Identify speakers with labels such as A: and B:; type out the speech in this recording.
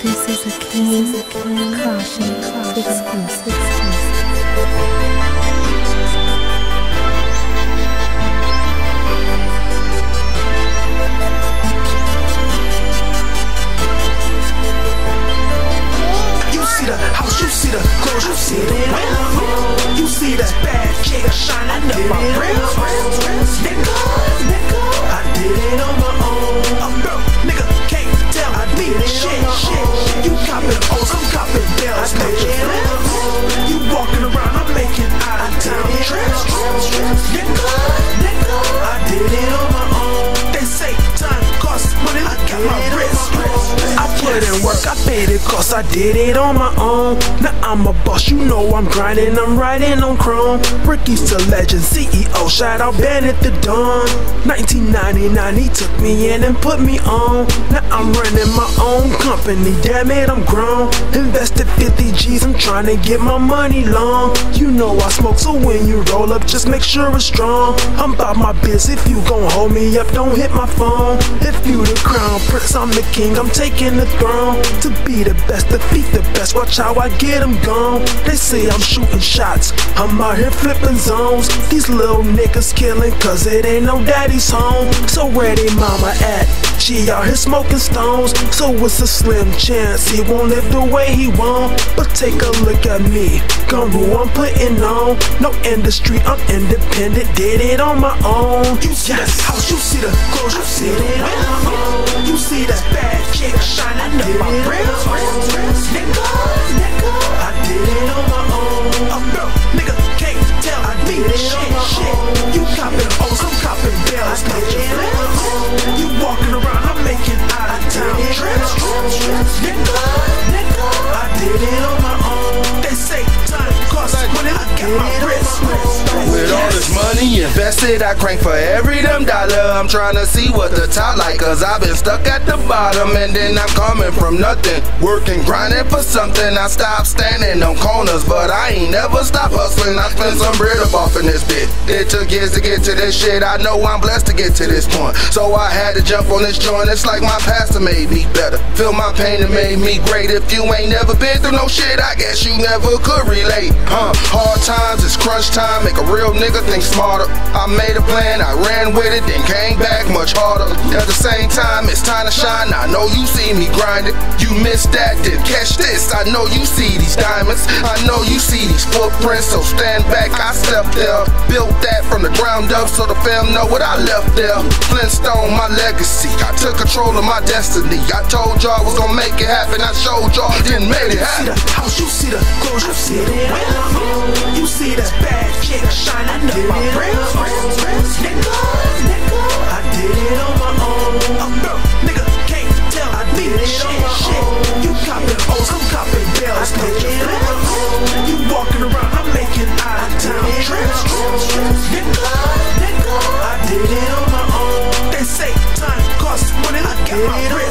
A: This is a clean caution exclusive.
B: You see the clothes, you see the window. You see that bad chick shining up my rims. Nigga, I did it on my own. I'm broke, nigga, can't tell I need shit. You copping O's, I'm copping bells. You walking around, I'm making out of town trips. Nigga, I did it on my own. They say time costs money, I got my wrist. I put in work, I paid it cause I did it on my own. Now I'm a boss, you know I'm grinding, I'm riding on chrome. Ricky's the legend, CEO, shout out Bennett the Don. 1999, he took me in and put me on. Now I'm running my own company, damn it, I'm grown. Invested 50 G's, I'm trying to get my money long. You know I smoke, so when you roll up, just make sure it's strong. I'm about my biz, if you gon' hold me up, don't hit my phone. If you the crown prince, I'm the king, I'm taking the throne. To be the best, defeat the best, watch how I get them gone. They say I'm shooting shots, I'm out here flipping zones. These little niggas killing cause it ain't no daddy's home. So where they mama at? She out here smoking stones. So it's a slim chance he won't live the way he want. But take a look at me, Gumbo I'm putting on. No industry, I'm independent, did it on my own. You see the house, you see the clothes, you see the window. You see that bad chick shining up my rims. Nigga, I did it on my own. I'm broke, nigga, can't tell I need shit. You copping O's, I'm copping bells. You walking around, I'm making out of town trips. Nigga, I did it on my own. They say time costs money, I got my wrist.
C: With all this money invested, I crank for every damn dollar. I'm trying to see what the top like, cause I've been stuck at the bottom. And then I'm coming from nothing, working, grinding for something. I stopped standing on corners, but I ain't never stop hustling. I spent some bread up off in this bit. It took years to get to this shit. I know I'm blessed to get to this point, so I had to jump on this joint. It's like my pastor made me better, feel my pain and made me great. If you ain't never been through no shit, I guess you never could relate. Hard times, it's crunch time, make a real nigga think smarter. I made a plan, I ran with it, then came back much harder. At the same time, it's time to shine. I know you see me grinding, you missed that, then catch this. I know you see these diamonds, I know you see these footprints, so stand back, I stepped there. Built that from the ground up so the fam know what I left there. Flintstone, my legacy, I took control of my destiny. I told y'all I was gonna make it happen, I showed y'all, didn't make it happen.
B: You see the house, you see the clothes, you see the window. You see that bad chick shining up my rims. Nigga, I did it on my own. I'm broke, nigga, can't tell I need shit. You copping O's, I'm copping bells. You walking around, I'm making out of town trips. Nigga, I did it on my own. They say time costs money, I got my wrist.